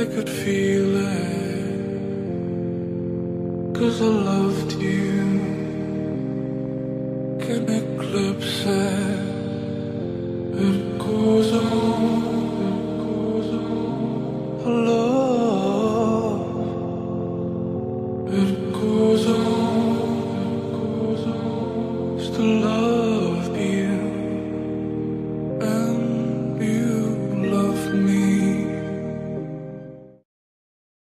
I could feel it, 'cause I loved you. Can eclipse it. It goes on, it goes on. Love, it goes on, it goes on. Still love.